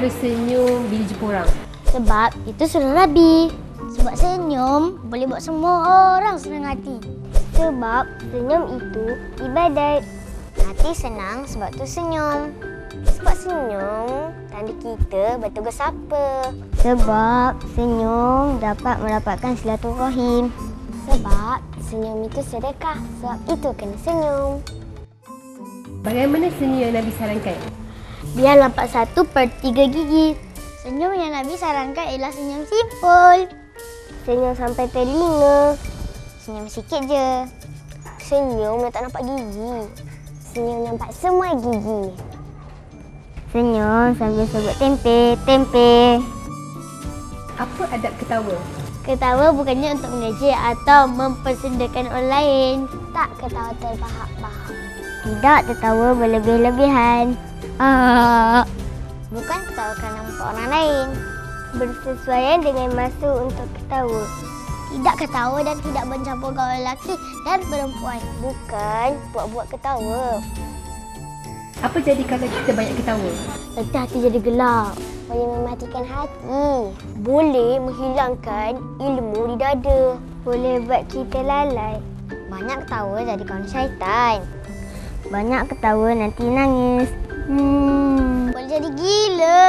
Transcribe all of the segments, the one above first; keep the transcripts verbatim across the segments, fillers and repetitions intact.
selalu senyum bila jumpa orang? Sebab itu sunnah Nabi. Sebab senyum boleh buat semua orang senang hati. Sebab senyum itu ibadat. Hati senang sebab tu senyum. Sebab senyum tanda kita bertugas apa. Sebab senyum dapat mendapatkan silaturahim. Sebab senyum itu sedekah. Sebab itu kena senyum. Bagaimana senyum yang Nabi sarankan? Biar nampak satu per tiga gigi. Senyum yang Nabi sarankan ialah senyum simpul. Senyum sampai telinga. Senyum sikit je. Senyum yang tak nampak gigi. Senyum nampak semua gigi. Senyum sambil sebut tempe, tempe. Apa adab ketawa? Ketawa bukannya untuk mengejek atau mempersendakan orang lain. Tak ketawa terbahak-bahak. Tidak tertawa berlebih-lebihan. Ah. Bukan ketawa kerana nampak orang lain. Bersesuaian dengan masa untuk ketawa. Tidak ketawa dan tidak mencampur gaul lelaki dan perempuan. Bukan buat-buat ketawa. Apa jadi kalau kita banyak ketawa? Nanti hati jadi gelap. Boleh mematikan hati. Boleh menghilangkan ilmu di dada. Boleh buat kita lalai. Banyak ketawa jadi kawan syaitan. Banyak ketawa nanti nangis. Hmm. Boleh jadi gila.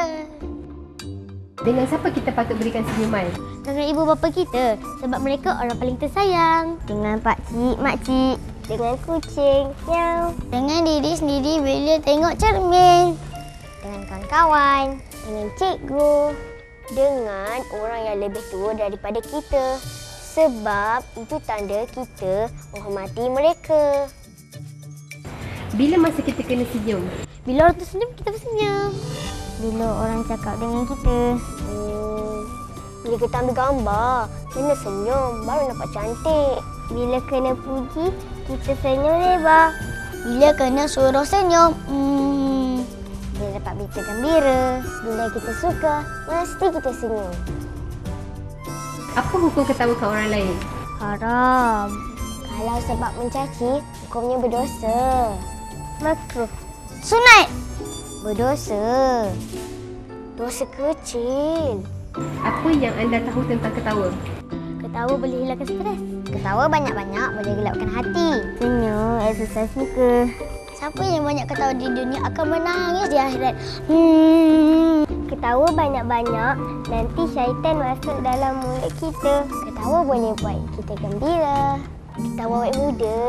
Dengan siapa kita patut berikan senyuman? Dengan ibu bapa kita. Sebab mereka orang paling tersayang. Dengan pakcik, makcik. Dengan kucing, miau. Dengan diri sendiri bila tengok cermin. Dengan kawan-kawan. Dengan cikgu. Dengan orang yang lebih tua daripada kita. Sebab itu tanda kita menghormati mereka. Bila masa kita kena senyum? Bila orang tersenyum, kita bersenyum. Bila orang cakap dengan kita. Hmm, bila kita ambil gambar, kena senyum baru nampak cantik. Bila kena puji, kita senyum lebar. Bila kena suruh senyum, hmm, bila dapat berita gembira. Bila kita suka, mesti kita senyum. Apa hukum ketawakan orang lain? Haram. Kalau sebab mencaci, hukumnya berdosa. Makruh. Sunat. Berdosa. Dosa kecil. Apa yang anda tahu tentang ketawa? Ketawa boleh hilangkan stres. Ketawa banyak-banyak boleh gelapkan hati. Senyum, exercise muka. Siapa yang banyak ketawa di dunia akan menangis di akhirat. Hmm. Ketawa banyak-banyak, nanti syaitan masuk dalam mulut kita. Ketawa boleh buat kita gembira. Ketawa awet muda.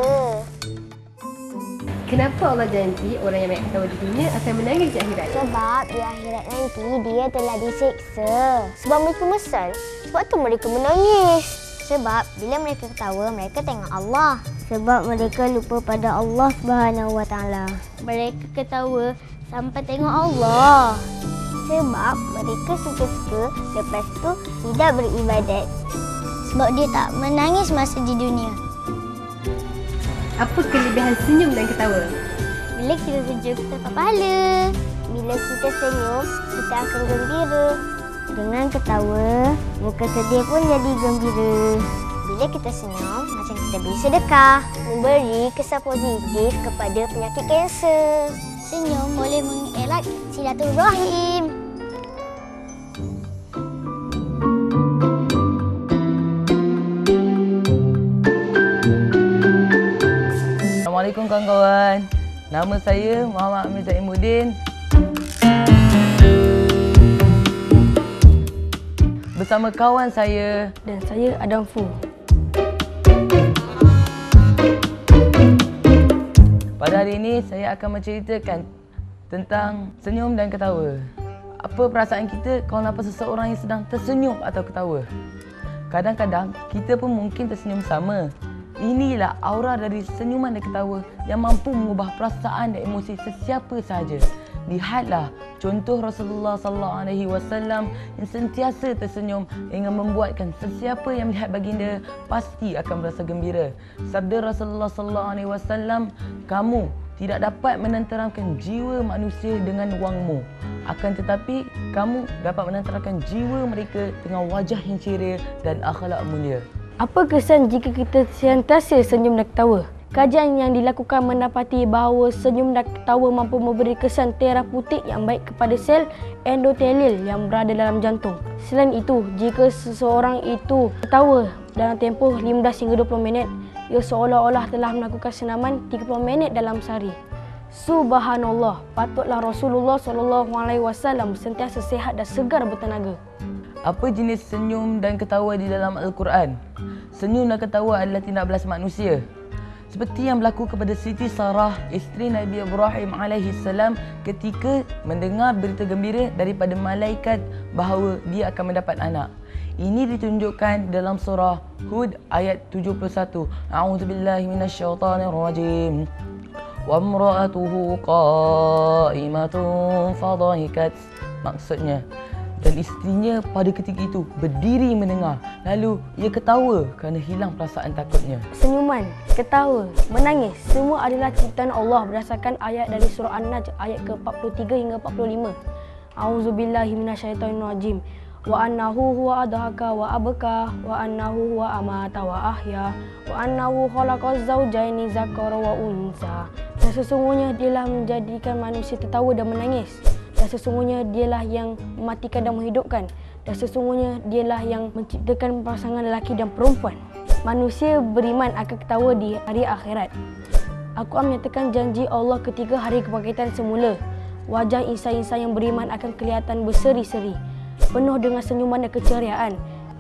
Kenapa Allah janji orang yang banyak ketawa di dunia akan menangis di akhirat? Sebab di akhirat nanti dia telah disiksa. Sebab mereka mesal. Sebab tu mereka menangis. Sebab bila mereka ketawa, mereka tengok Allah. Sebab mereka lupa pada Allah Subhanahu Wa Taala. Mereka ketawa sampai tengok Allah. Sebab mereka suka-suka, lepas tu tidak beribadat. Sebab dia tak menangis masa di dunia. Apa kelebihan senyum dan ketawa? Bila kita senyum, kita dapat pahala. Bila kita senyum, kita akan gembira. Dengan ketawa, muka sedih pun jadi gembira. Bila kita senyum, macam kita beri sedekah. Memberi kesan positif kepada penyakit kanser. Senyum boleh mengerat silaturahim. Assalamualaikum kawan-kawan. Nama saya Muhammad Amir Zaimuddin. Bersama kawan saya Dan saya Adam Fu. Pada hari ini saya akan menceritakan tentang senyum dan ketawa. Apa perasaan kita kalau nampak seseorang yang sedang tersenyum atau ketawa? Kadang-kadang kita pun mungkin tersenyum sama. Inilah aura dari senyuman dan ketawa yang mampu mengubah perasaan dan emosi sesiapa sahaja. Lihatlah contoh Rasulullah sallallahu alaihi wasallam yang sentiasa tersenyum hingga membuatkan sesiapa yang melihat baginda pasti akan merasa gembira. Sabda Rasulullah sallallahu alaihi wasallam, "Kamu tidak dapat menenteramkan jiwa manusia dengan wangmu, akan tetapi kamu dapat menenteramkan jiwa mereka dengan wajah yang ceria dan akhlak mulia." Apa kesan jika kita sentiasa senyum dan ketawa? Kajian yang dilakukan mendapati bahawa senyum dan ketawa mampu memberi kesan terapeutik yang baik kepada sel endotelial yang berada dalam jantung. Selain itu, jika seseorang itu ketawa dalam tempoh lima belas hingga dua puluh minit, ia seolah-olah telah melakukan senaman tiga puluh minit dalam sehari. Subhanallah, patutlah Rasulullah sallallahu alaihi wasallam sentiasa sihat dan segar bertenaga. Apa jenis senyum dan ketawa di dalam Al-Quran? Senyum dan ketawa adalah tindak balas manusia. Seperti yang berlaku kepada Siti Sarah, isteri Nabi Ibrahim alaihi salam ketika mendengar berita gembira daripada malaikat bahawa dia akan mendapat anak. Ini ditunjukkan dalam surah Hud ayat tujuh puluh satu. A'udzubillahi minasyaitonirrajim. Wa imra'atuhu qa'imatun fadhahikat. Maksudnya, dan isterinya pada ketika itu berdiri mendengar, lalu ia ketawa kerana hilang perasaan takutnya. Senyuman, ketawa, menangis semua adalah ciptaan Allah berdasarkan ayat dari surah An-Najm ayat ke empat puluh tiga hingga empat puluh lima. A'udzubillahi minasyaitonirrajim. Wa annahu huwa adhaka wa abka wa annahu huwa amata wa ahya wa annahu khalaqaz zawjaini dzakara wa unsa. Dan sesungguhnya dialah menjadikan manusia tertawa dan menangis. Dan sesungguhnya dialah yang mematikan dan menghidupkan. Dan sesungguhnya dialah yang menciptakan pasangan lelaki dan perempuan. Manusia beriman akan ketawa di hari akhirat. Al-Quran menyatakan janji Allah ketika hari kebangkitan semula. Wajah insan-insan yang beriman akan kelihatan berseri-seri, penuh dengan senyuman dan keceriaan.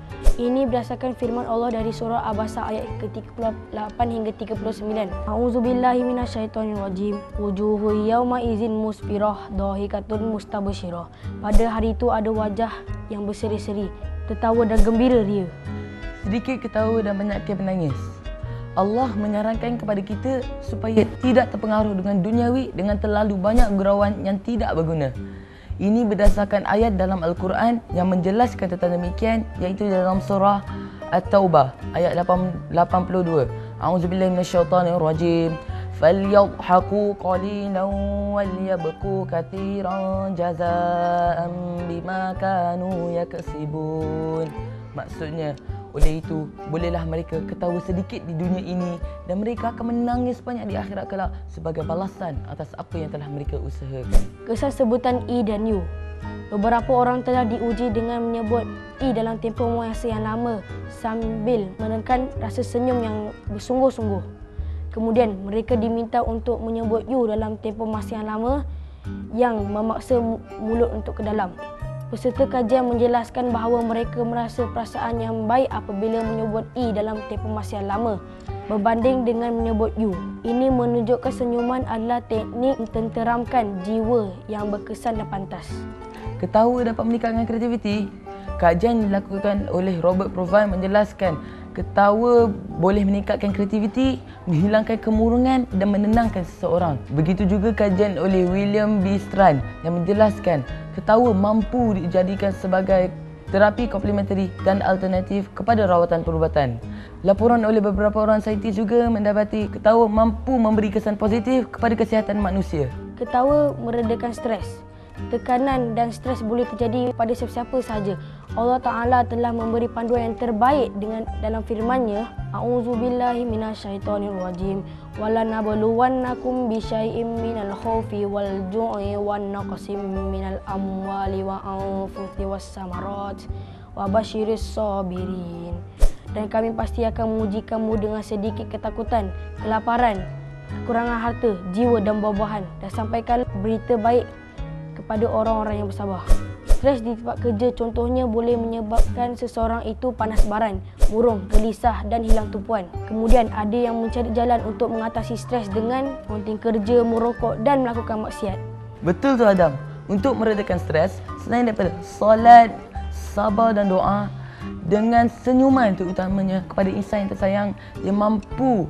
Ini berdasarkan firman Allah dari surah Abasa ayat ke tiga puluh lapan hingga tiga puluh sembilan. A'udzubillahi minasyaitonirrajim. Wujuhu yawma izin musfirah dhahikatun mustabsyirah. Pada hari itu ada wajah yang berseri-seri, tertawa dan gembira ria. Sedikit ketawa dan banyaknya menangis. Allah menyarankan kepada kita supaya tidak terpengaruh dengan duniawi dengan terlalu banyak gurauan yang tidak berguna. Ini berdasarkan ayat dalam Al-Quran yang menjelaskan tentang demikian, iaitu dalam surah At-Taubah ayat lapan puluh dua. A'udzubillahi minasyaitonirrajim. Falyadhaku qalilan walyabku katsiran jazaa'an bima kanu yaksibun. Maksudnya, oleh itu, bolehlah mereka ketawa sedikit di dunia ini dan mereka akan menangis banyak di akhirat kelak sebagai balasan atas apa yang telah mereka usahakan. Kesan sebutan I dan U. Beberapa orang telah diuji dengan menyebut I dalam tempoh masa yang lama sambil menekan rasa senyum yang bersungguh-sungguh. Kemudian mereka diminta untuk menyebut U dalam tempoh masa yang lama yang memaksa mulut untuk ke dalam. Peserta kajian menjelaskan bahawa mereka merasa perasaan yang baik apabila menyebut I dalam tempoh masa yang lama berbanding dengan menyebut U. Ini menunjukkan senyuman adalah teknik mententeramkan jiwa yang berkesan dan pantas. Ketawa dapat meningkatkan kreativiti. Kajian dilakukan oleh Robert Provine menjelaskan ketawa boleh meningkatkan kreativiti, menghilangkan kemurungan dan menenangkan seseorang. Begitu juga kajian oleh William B. Strand yang menjelaskan ketawa mampu dijadikan sebagai terapi komplementari dan alternatif kepada rawatan perubatan. Laporan oleh beberapa orang saintis juga mendapati ketawa mampu memberi kesan positif kepada kesihatan manusia. Ketawa meredakan stres. Tekanan dan stres boleh terjadi pada siapa-siapa sahaja. Allah Ta'ala telah memberi panduan yang terbaik dengan dalam firman-Nya, A'udzubillahi minasyaitonirrajim. Walanabluwannakum bisyai'im minal khaufi wal ju'i wan naqsim minal amwali wa anfusi was samarat wa basyiris sabirin. Dan kami pasti akan menguji kamu dengan sedikit ketakutan, kelaparan, kekurangan harta, jiwa dan buah-buahan, dan sampaikan berita baik kepada orang-orang yang bersabar. Stres di tempat kerja contohnya boleh menyebabkan seseorang itu panas baran, murung, gelisah dan hilang tumpuan. Kemudian ada yang mencari jalan untuk mengatasi stres dengan berhenti kerja, merokok dan melakukan maksiat. Betul tu Adam. Untuk meredakan stres, selain daripada solat, sabar dan doa, dengan senyuman terutamanya kepada insan yang tersayang yang mampu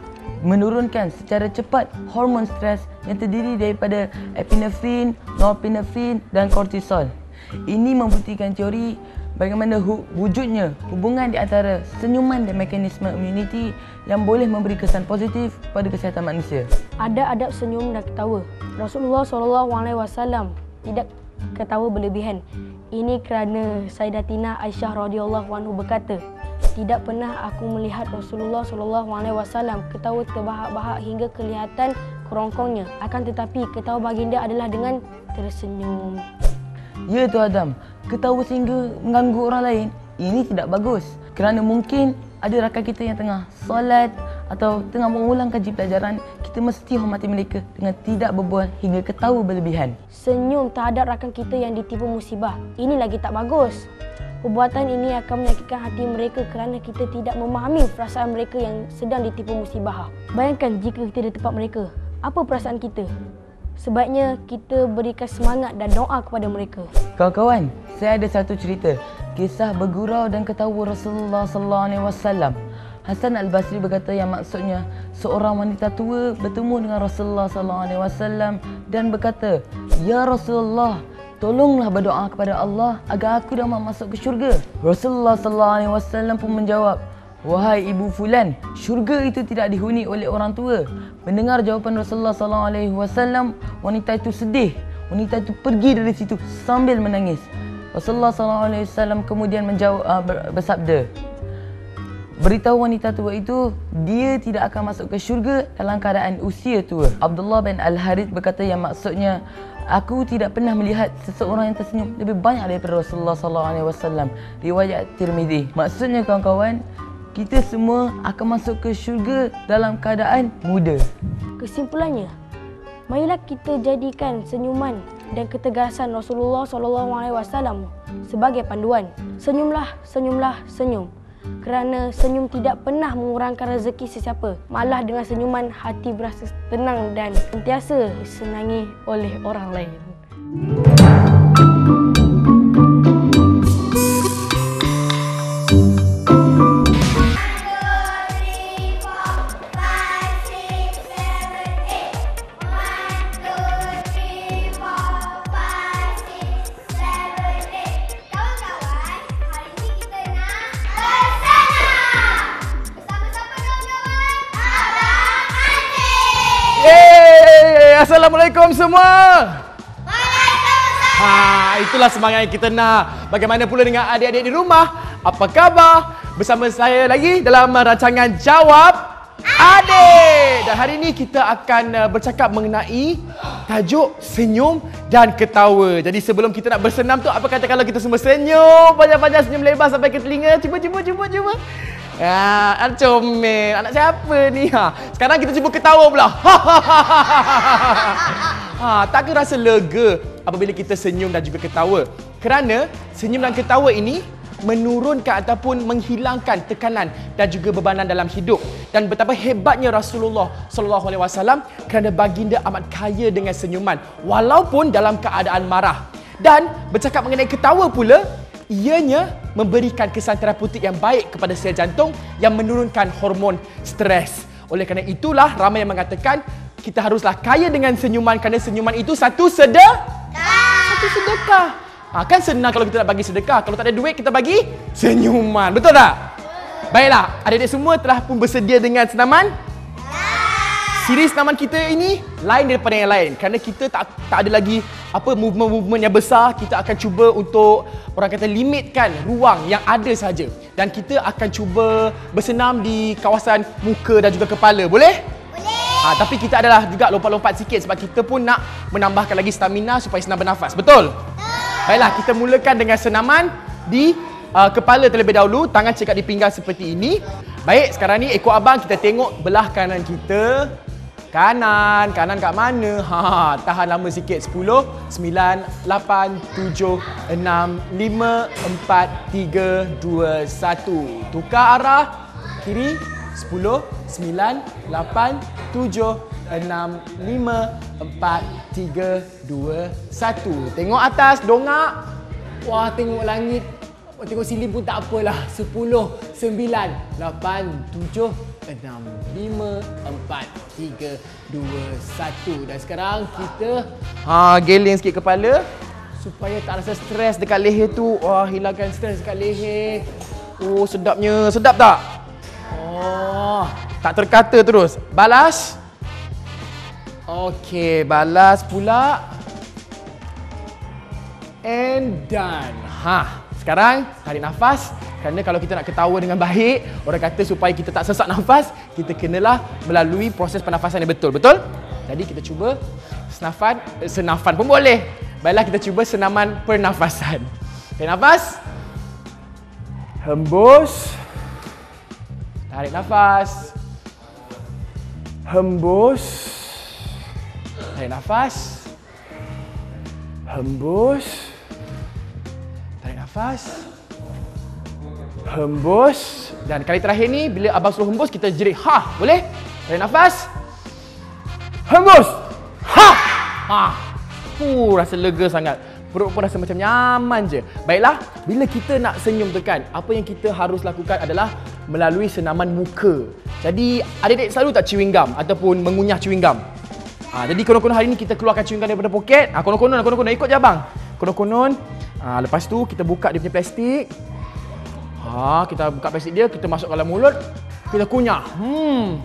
menurunkan secara cepat hormon stres yang terdiri daripada epinefrin, norepinefrin dan kortisol. Ini membuktikan teori bagaimana hu- wujudnya hubungan di antara senyuman dan mekanisme immunity yang boleh memberi kesan positif pada kesihatan manusia. Ada adab senyum dan ketawa. Rasulullah sallallahu alaihi wasallam tidak ketawa berlebihan. Ini kerana Sayyidatina Aisyah radhiyallahu anhu berkata, tidak pernah aku melihat Rasulullah sallallahu alaihi wasallam ketawa terbahak-bahak hingga kelihatan kerongkongnya. Akan tetapi ketawa baginda adalah dengan tersenyum. Ya tu Adam, ketawa sehingga mengganggu orang lain, ini tidak bagus. Kerana mungkin ada rakan kita yang tengah solat atau tengah mengulang kaji pelajaran, kita mesti hormati mereka dengan tidak berbual hingga ketawa berlebihan. Senyum terhadap rakan kita yang ditipu musibah, ini lagi tak bagus. Perbuatan ini akan menyakitkan hati mereka kerana kita tidak memahami perasaan mereka yang sedang ditipu musibah. Bayangkan jika kita di tempat mereka, apa perasaan kita? Sebaiknya kita berikan semangat dan doa kepada mereka. Kawan-kawan, saya ada satu cerita, kisah bergurau dan ketawa Rasulullah sallallahu alaihi wasallam. Hasan Al-Basri berkata yang maksudnya seorang wanita tua bertemu dengan Rasulullah sallallahu alaihi wasallam dan berkata, "Ya Rasulullah, tolonglah berdoa kepada Allah agar aku dapat masuk ke syurga." Rasulullah sallallahu alaihi wasallam pun menjawab, "Wahai ibu fulan, syurga itu tidak dihuni oleh orang tua." Mendengar jawapan Rasulullah sallallahu alaihi wasallam, wanita itu sedih. Wanita itu pergi dari situ sambil menangis. Rasulullah sallallahu alaihi wasallam kemudian menjawab uh, bersabda, beritahu wanita tua itu dia tidak akan masuk ke syurga dalam keadaan usia tua. Abdullah bin Al-Harith berkata yang maksudnya, aku tidak pernah melihat seseorang yang tersenyum lebih banyak daripada Rasulullah sallallahu alaihi wasallam. Riwayat Tirmizi. Maksudnya kawan-kawan, kita semua akan masuk ke syurga dalam keadaan muda. Kesimpulannya, marilah kita jadikan senyuman dan ketegasan Rasulullah sallallahu alaihi wasallam sebagai panduan. Senyumlah, senyumlah, senyum. Kerana senyum tidak pernah mengurangkan rezeki sesiapa. Malah dengan senyuman hati berasa tenang dan sentiasa disenangi oleh orang lain. Assalamualaikum semua. Waalaikumsalam. Ha, itulah semangat yang kita nak. Bagaimana pula dengan adik-adik di rumah? Apa khabar? Bersama saya lagi dalam rancangan Jawab Adik. Dan hari ini kita akan bercakap mengenai tajuk senyum dan ketawa. Jadi sebelum kita nak bersenam tu, apa kata kalau kita semua senyum panjang-panjang, senyum lebar sampai ke telinga? Cuba, cuba, cuba, cuba. Ya, anak comel. Anak siapa ni? Ha. Sekarang kita cuba ketawa pula. Ha, tak ke rasa lega apabila kita senyum dan juga ketawa? Kerana senyum dan ketawa ini menurunkan ataupun menghilangkan tekanan dan juga bebanan dalam hidup. Dan betapa hebatnya Rasulullah sallallahu alaihi wasallam kerana baginda amat kaya dengan senyuman walaupun dalam keadaan marah. Dan bercakap mengenai ketawa pula, ianya memberikan kesan terapeutik yang baik kepada sel jantung yang menurunkan hormon stres. Oleh kerana itulah ramai yang mengatakan kita haruslah kaya dengan senyuman kerana senyuman itu satu sedekah. Satu sedekah. Ha, kan senang kalau kita nak bagi sedekah. Kalau tak ada duit kita bagi senyuman. Betul tak? Baiklah, adik-adik semua telah pun bersedia dengan senaman? Siri senaman kita ini lain daripada yang lain kerana kita tak tak ada lagi apa movement-movement yang besar. Kita akan cuba untuk orang kata limitkan ruang yang ada saja dan kita akan cuba bersenam di kawasan muka dan juga kepala. Boleh? Boleh. Ha, tapi kita adalah juga lompat-lompat sikit sebab kita pun nak menambahkan lagi stamina supaya senang bernafas. Betul? Betul. Baiklah, kita mulakan dengan senaman di uh, kepala terlebih dahulu. Tangan cekak di pinggang seperti ini. Baik, sekarang ni ekor abang kita tengok belah kanan kita. Kanan, kanan kat mana? Ha, tahan lama sikit. sepuluh, sembilan, lapan, tujuh, enam, lima, empat, tiga, dua, satu. Tukar arah. Kiri. sepuluh, sembilan, lapan, tujuh, enam, lima, empat, tiga, dua, satu. Tengok atas, dongak. Wah, tengok langit. Tengok sini pun tak apalah. sepuluh, sembilan, lapan, tujuh, enam, lima, empat, tiga, dua, satu. Dan sekarang kita ha, geling sikit kepala supaya tak rasa stres dekat leher tu. Wah, hilangkan stres dekat leher. Oh, sedapnya. Sedap tak? Oh, tak terkata terus. Balas. Okey, balas pula. And done. Ha, sekarang tarik nafas. Kerana kalau kita nak ketawa dengan baik, orang kata supaya kita tak sesak nafas, kita kenalah melalui proses pernafasan yang betul. Betul? Jadi kita cuba senafan, eh, senafan pun boleh. Baiklah, kita cuba senaman pernafasan. Tarik nafas. Hembus. Tarik nafas. Hembus. Tarik nafas. Hembus. Tarik nafas. Hembus. Dan kali terakhir ni, bila abang suruh hembus, kita jerit ha. Boleh? Tarik nafas. Hembus. Ha. Ha. Uh, rasa lega sangat. Perut pun rasa macam nyaman je. Baiklah, bila kita nak senyum tu kan, apa yang kita harus lakukan adalah melalui senaman muka. Jadi, adik-adik selalu tak chewing gum ataupun mengunyah chewing gum? Ha, jadi konon-konon hari ni kita keluarkan chewing gum daripada poket. Ha, konon-konon, konon-konon, ikut je abang. Konon-konon, ha, lepas tu kita buka dia punya plastik. Ha, kita buka plastik dia, kita masuk dalam mulut, kita kunyah. Hmm.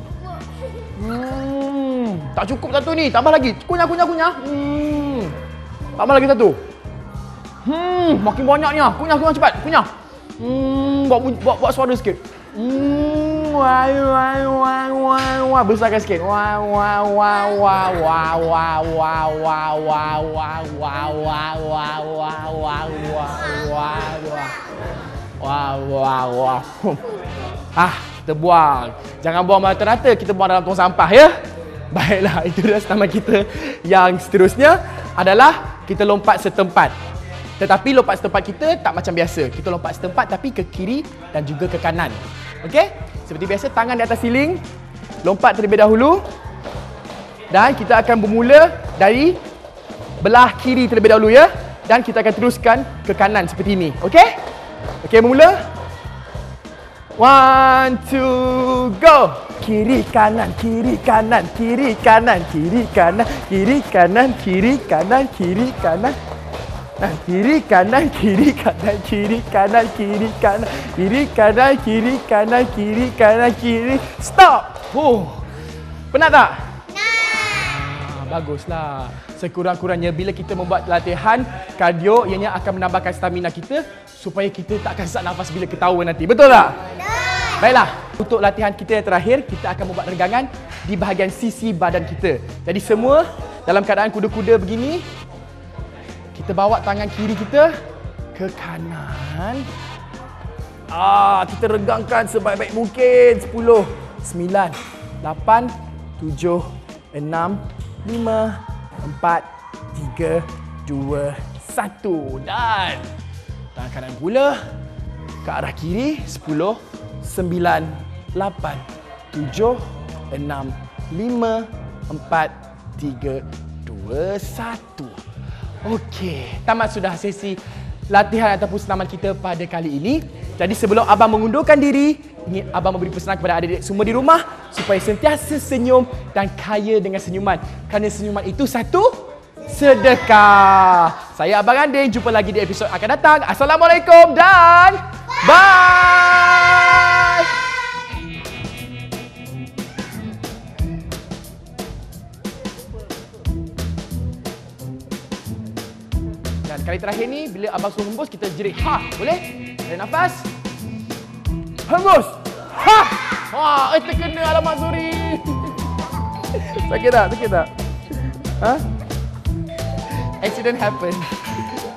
Hmm. Tak cukup satu ni, tambah lagi. Kunyah, kunyah, kunyah. Hmm. Tambah lagi satu. Hmm, makin banyaknya. Kunyah, kunyah cepat. Kunyah. Hmm, buat buat buat suara sikit. Hmm, wah wah wah wah wah besarkan sikit. Wah wah wah wah wah wah wah wah wah wah wah wah wah wah wah wah wah wah wah wah. Ah, kita buang. Jangan buang rata-rata, kita buang dalam tong sampah ya. Baiklah, itu dah senaman kita. Yang seterusnya adalah kita lompat setempat. Tetapi lompat setempat kita tak macam biasa. Kita lompat setempat tapi ke kiri dan juga ke kanan. Okey? Seperti biasa, tangan di atas siling. Lompat terlebih dahulu. Dan kita akan bermula dari belah kiri terlebih dahulu ya. Dan kita akan teruskan ke kanan seperti ini. Okey? Okey, bermula. One, two, go! Kiri, kanan, kiri, kanan, kiri, kanan, kiri, kanan, kiri, kanan, kiri, kanan, kiri, kanan. Kiri, kanan, kiri, kanan, kiri, kanan, kiri, kanan, kiri, kanan, kiri, kanan, kiri, kanan, kiri. Stop! Oh. Penat tak? Nah. Baguslah. Sekurang-kurangnya bila kita membuat latihan kardio, ianya akan menambahkan stamina kita supaya kita tak akan sesak nafas bila ketawa nanti. Betul tak? Betul. Baiklah, untuk latihan kita yang terakhir, kita akan membuat regangan di bahagian sisi badan kita. Jadi semua dalam keadaan kuda-kuda begini, kita bawa tangan kiri kita ke kanan. Ah, kita regangkan sebaik-baik mungkin. sepuluh, sembilan, lapan, tujuh, enam, lima, empat, tiga, dua, satu. Dan tangan kanan pula ke arah kiri. sepuluh, sembilan, lapan, tujuh, enam, lima, empat, tiga, dua, satu. Okey, tamat sudah sesi latihan ataupun senaman kita pada kali ini. Jadi sebelum abang mengundurkan diri, ingin abang memberi pesanan kepada adik-adik semua di rumah supaya sentiasa senyum dan kaya dengan senyuman. Kerana senyuman itu satu sedekah. Saya Abang Andin, jumpa lagi di episod akan datang. Assalamualaikum dan bye! Dan kali terakhir ni, bila abang suruh hembus, kita jerit ha. Boleh? Tarik nafas. Hembus. Ha! Wah, eh terkena, alamak, sorry. Sakit tak? Sakit tak? Ha? Accident happen.